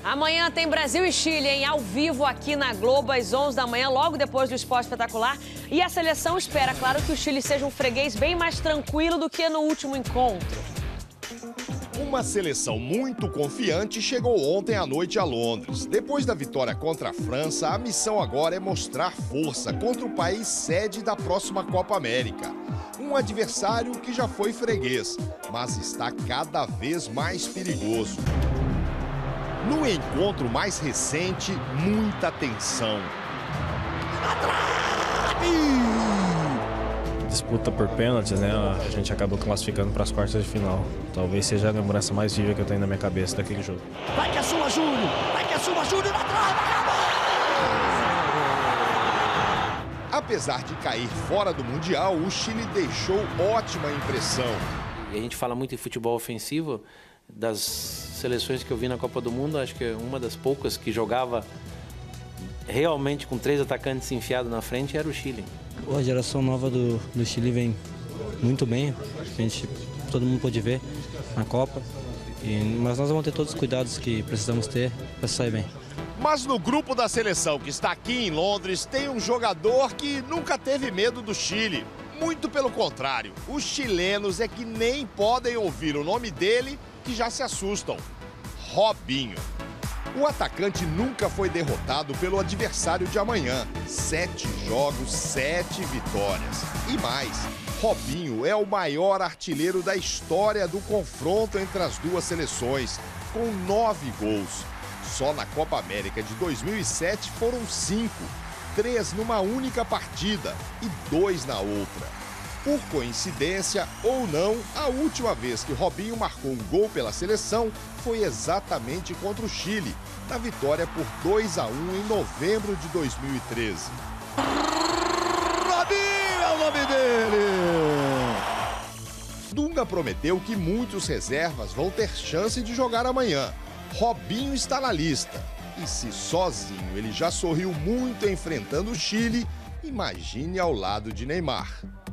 Amanhã tem Brasil e Chile, hein? Ao vivo aqui na Globo, às 11 da manhã, logo depois do Esporte Espetacular. E a seleção espera, claro, que o Chile seja um freguês bem mais tranquilo do que no último encontro. Uma seleção muito confiante chegou ontem à noite a Londres. Depois da vitória contra a França, a missão agora é mostrar força contra o país sede da próxima Copa América. Um adversário que já foi freguês, mas está cada vez mais perigoso. No encontro mais recente, muita tensão. Disputa por pênaltis, né? A gente acabou classificando para as quartas de final. Talvez seja a lembrança mais viva que eu tenho na minha cabeça daquele jogo. Vai que é sua, Júlio! Vai que é sua, Júlio, na trave! Apesar de cair fora do Mundial, o Chile deixou ótima impressão. E a gente fala muito em futebol ofensivo. Das seleções que eu vi na Copa do Mundo, acho que é uma das poucas que jogava realmente com 3 atacantes enfiados na frente era o Chile. A geração nova do Chile vem muito bem, todo mundo pôde ver na Copa, mas nós vamos ter todos os cuidados que precisamos ter para sair bem. Mas no grupo da seleção que está aqui em Londres, tem um jogador que nunca teve medo do Chile. Muito pelo contrário, os chilenos é que nem podem ouvir o nome dele que já se assustam. Robinho. O atacante nunca foi derrotado pelo adversário de amanhã. 7 jogos, 7 vitórias. E mais, Robinho é o maior artilheiro da história do confronto entre as duas seleções, com 9 gols. Só na Copa América de 2007 foram 5, 3 numa única partida e 2 na outra. Por coincidência ou não, a última vez que Robinho marcou um gol pela seleção foi exatamente contra o Chile, na vitória por 2-1 em novembro de 2013. Robinho é o nome dele! Dunga prometeu que muitos reservas vão ter chance de jogar amanhã. Robinho está na lista. E se sozinho ele já sorriu muito enfrentando o Chile, imagine ao lado de Neymar.